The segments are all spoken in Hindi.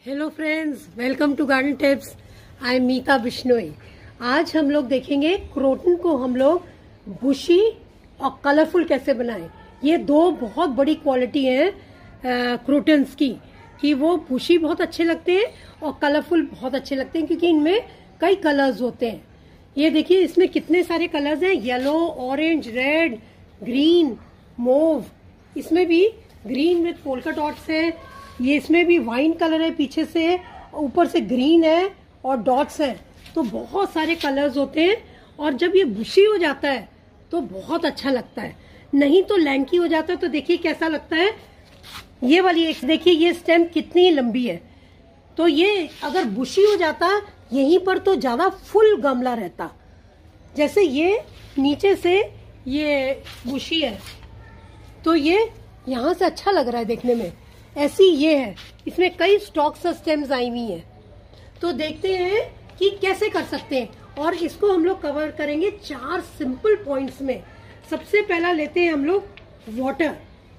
Hello friends, welcome to garden tips. I am Meeta Bishnoi. आज हम लोग देखेंगे क्रोटन को हम लोग बुशी और कलरफुल कैसे बनाएं। ये दो बहुत बड़ी क्वालिटी है क्रोटन्स की कि वो बुशी बहुत अच्छे लगते हैं और कलरफुल बहुत अच्छे लगते हैं क्योंकि इनमें कई कलर्स होते हैं। ये देखिए इसमें कितने सारे कलर्स हैं, yellow, orange, red, green, mauve. इसमें भी ग्रीन विथ पोल्का डॉट्स है। ये इसमें भी वाइन कलर है, पीछे से ऊपर से ग्रीन है और डॉट्स है। तो बहुत सारे कलर्स होते हैं और जब ये बुशी हो जाता है तो बहुत अच्छा लगता है। नहीं तो लैंकी हो जाता है। तो देखिए कैसा लगता है। ये वाली एक देखिए, ये स्टेम कितनी लंबी है। तो ये अगर बुशी हो जाता यहीं पर तो ज्यादा फुल गमला रहता। जैसे ये नीचे से ये बुशी है तो ये यहाँ से अच्छा लग रहा है देखने में। ऐसी ये है, इसमें कई स्टॉक्स और स्टेम्स आई हुई हैं। तो देखते हैं कि कैसे कर सकते हैं और इसको हम लोग कवर करेंगे 4 सिंपल पॉइंट्स में। सबसे पहला लेते हैं हम लोग वाटर।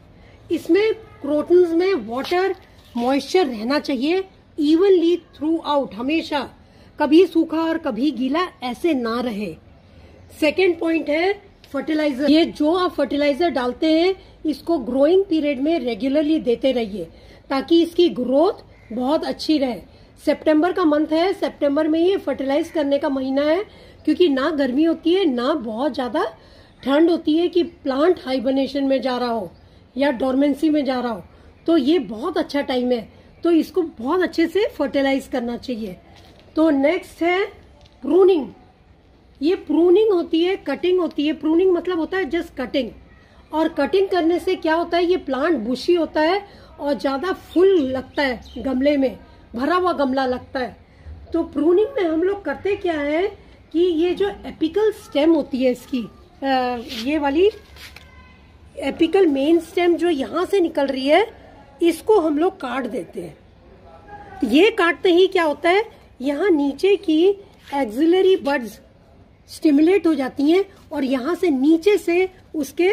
इसमें क्रोटन्स में वाटर मॉइस्चर रहना चाहिए इवनली थ्रू आउट, हमेशा। कभी सूखा और कभी गीला ऐसे ना रहे। सेकेंड पॉइंट है फर्टिलाइजर। ये जो आप फर्टिलाइजर डालते हैं इसको ग्रोइंग पीरियड में रेगुलरली देते रहिए ताकि इसकी ग्रोथ बहुत अच्छी रहे। सितंबर का मंथ है, सितंबर में ये फर्टिलाइज करने का महीना है क्योंकि ना गर्मी होती है ना बहुत ज्यादा ठंड होती है कि प्लांट हाइबरनेशन में जा रहा हो या डोरमेंसी में जा रहा हो। तो ये बहुत अच्छा टाइम है, तो इसको बहुत अच्छे से फर्टिलाइज करना चाहिए। तो नेक्स्ट है प्रूनिंग। ये प्रूनिंग होती है, कटिंग होती है। प्रूनिंग मतलब होता है जस्ट कटिंग, और कटिंग करने से क्या होता है, ये प्लांट बुशी होता है और ज्यादा फुल लगता है, गमले में भरा हुआ गमला लगता है। तो प्रूनिंग में हम लोग करते क्या है कि ये जो एपिकल स्टेम होती है इसकी, ये वाली एपिकल मेन स्टेम जो यहाँ से निकल रही है, इसको हम लोग काट देते हैं। ये काटते ही क्या होता है, यहाँ नीचे की एक्सिलरी बड्स स्टिमुलेट हो जाती हैं और यहाँ से नीचे से उसके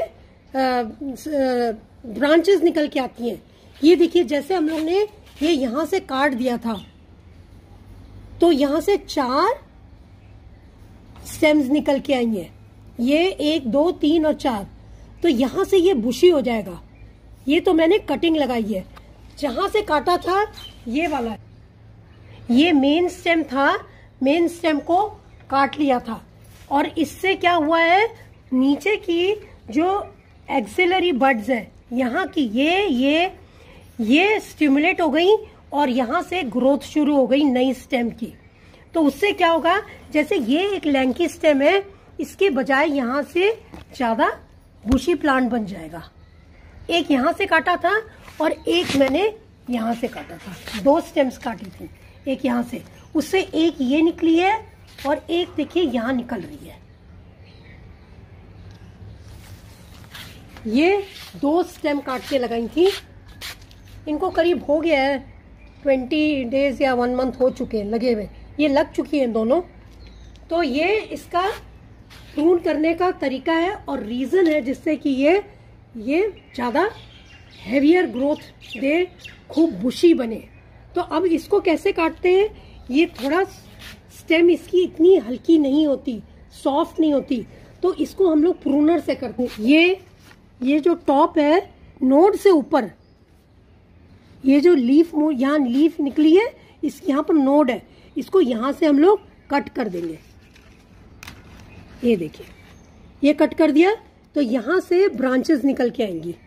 ब्रांचेस निकल के आती हैं। ये देखिए जैसे हम लोग ने ये यहाँ से काट दिया था तो यहाँ से 4 स्टेम्स निकल के आई हैं। ये 1, 2, 3 और 4। तो यहाँ से ये बुशी हो जाएगा। ये तो मैंने कटिंग लगाई है। जहां से काटा था ये वाला, ये मेन स्टेम था, मेन स्टेम को काट लिया था और इससे क्या हुआ है, नीचे की जो एक्सिलरी बड्स है यहाँ की ये स्टिमुलेट हो गई और यहाँ से ग्रोथ शुरू हो गई नई स्टेम की। तो उससे क्या होगा, जैसे ये एक लैंकी स्टेम है, इसके बजाय यहाँ से ज्यादा बुशी प्लांट बन जाएगा। एक यहाँ से काटा था और एक मैंने यहाँ से काटा था। 2 स्टेम्स काटी थी, एक यहाँ से, उससे एक ये निकली है और एक देखिए यहाँ निकल रही है। ये 2 स्टेम काट के लगाई थी। इनको करीब हो गया है 20 डेज या 1 मंथ हो चुके हैं लगे हुए। ये लग चुकी है दोनों। तो ये इसका प्रून करने का तरीका है और रीजन है जिससे कि ये ज्यादा हैवियर ग्रोथ दे, खूब बुशी बने। तो अब इसको कैसे काटते हैं, ये थोड़ा स्टेम इसकी इतनी हल्की नहीं होती, सॉफ्ट नहीं होती, तो इसको हम लोग प्रूनर से करते हैं। ये जो टॉप है नोड से ऊपर, ये जो लीफ, यहाँ लीफ निकली है, इस यहाँ पर नोड है, इसको यहाँ से हम लोग कट कर देंगे। ये देखिए ये कट कर दिया तो यहाँ से ब्रांचेस निकल के आएंगी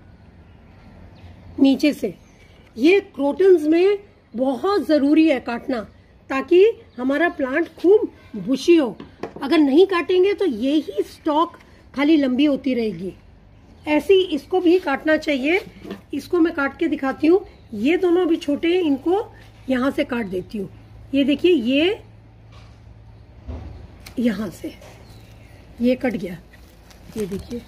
नीचे से। ये क्रोटन्स में बहुत जरूरी है काटना ताकि हमारा प्लांट खूब बुशी हो। अगर नहीं काटेंगे तो ये ही स्टॉक खाली लंबी होती रहेगी। ऐसे ही इसको भी काटना चाहिए। इसको मैं काट के दिखाती हूँ। ये दोनों भी छोटे हैं, इनको यहाँ से काट देती हूँ। ये देखिए ये यहाँ से ये कट गया, ये देखिए।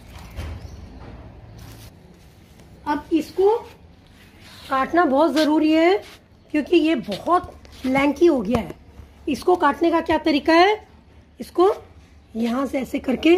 अब इसको काटना बहुत जरूरी है क्योंकि ये बहुत लैंकी हो गया है। इसको काटने का क्या तरीका है, इसको यहां से ऐसे करके,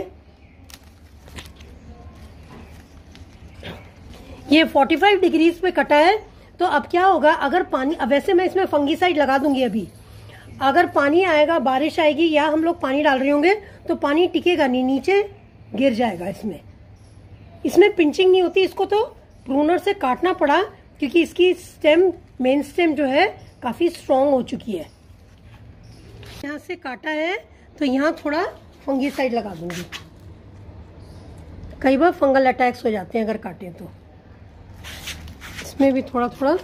ये 45 डिग्रीज पे कटा है तो अब क्या होगा, अगर पानी, अब वैसे मैं इसमें फंगीसाइड लगा दूंगी अभी, अगर पानी आएगा, बारिश आएगी या हम लोग पानी डाल रहे होंगे तो पानी टिकेगा नहीं, नीचे गिर जाएगा। इसमें पिंचिंग नहीं होती, इसको तो प्रूनर से काटना पड़ा क्योंकि इसकी स्टेम, मेन स्टेम जो है काफी स्ट्रॉन्ग हो चुकी है। यहाँ से काटा है तो यहाँ थोड़ा फंगीसाइड लगा दूंगी, कई बार फंगल अटैक्स हो जाते हैं अगर काटें तो। इसमें भी थोड़ा थोड़ा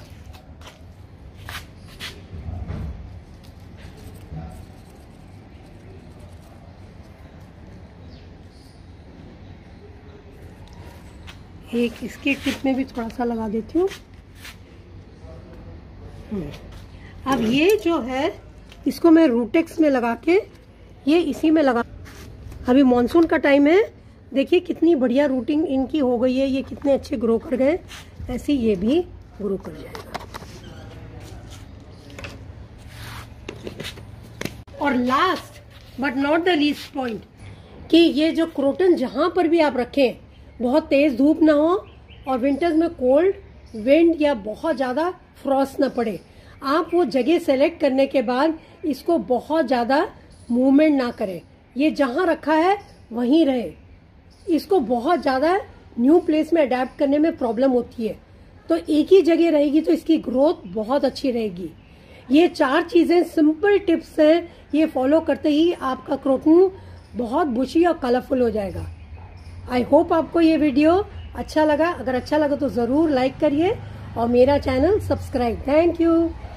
एक इसकी टिप में भी थोड़ा सा लगा देती हूँ। अब ये जो है इसको मैं रूटेक्स में लगा के ये इसी में लगा। अभी मॉनसून का टाइम है, देखिए कितनी बढ़िया रूटिंग इनकी हो गई है, ये कितने अच्छे ग्रो कर गए, ऐसे ये भी ग्रो कर जाएगा। और last but not the least point कि ये जो क्रोटन जहां पर भी आप रखें, बहुत तेज धूप ना हो और विंटर्स में कोल्ड विंड या बहुत ज्यादा फ्रॉस्ट ना पड़े। आप वो जगह सेलेक्ट करने के बाद इसको बहुत ज्यादा मूवमेंट ना करें, ये जहां रखा है वहीं रहे। इसको बहुत ज्यादा न्यू प्लेस में अडेप्ट करने में प्रॉब्लम होती है, तो एक ही जगह रहेगी तो इसकी ग्रोथ बहुत अच्छी रहेगी। ये 4 चीजें सिंपल टिप्स हैं, ये फॉलो करते ही आपका क्रोटन बहुत बुशी और कलरफुल हो जाएगा। आई होप आपको ये वीडियो अच्छा लगा। अगर अच्छा लगा तो जरूर लाइक करिए और मेरा चैनल सब्सक्राइब। Thank you.